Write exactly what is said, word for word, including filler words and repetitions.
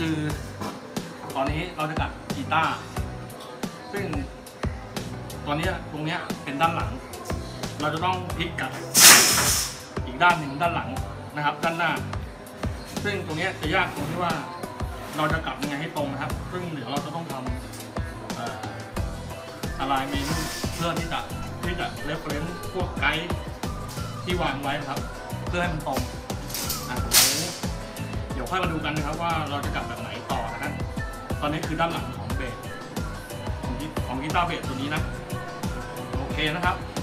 คือตอนนี้เราจะกัดกีตาร์ซึ่งตอนนี้ตรงนี้เป็นด้านหลังเราจะต้องพลิกกัดอีกด้านหนึ่งด้านหลังนะครับด้านหน้าซึ่งตรงนี้จะยากตรงที่ว่าเราจะกลับยังไงให้ตรงนะครับซึ่งเดี๋ยวเราจะต้องทำอะไรเมนูเพื่อที่จะที่จะเรฟเฟรนซ์พวกไกด์ที่วางไว้นะครับเพื่อให้มันตรงอ่ะเดี๋ยวค่อยมาดูกันนะครับว่าเราจะกลับแบบไหนต่อนะครับตอนนี้คือด้านหลังของเบสของกีตาร์เบสตัวนี้นะโอเคนะครับ